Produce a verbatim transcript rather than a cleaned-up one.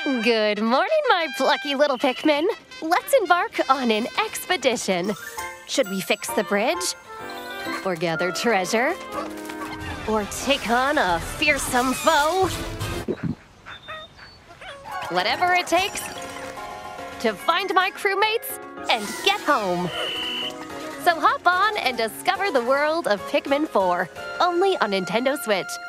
Good morning, my plucky little Pikmin. Let's embark on an expedition. Should we fix the bridge? Or gather treasure? Or take on a fearsome foe? Whatever it takes to find my crewmates and get home. So hop on and discover the world of Pikmin four, only on Nintendo Switch.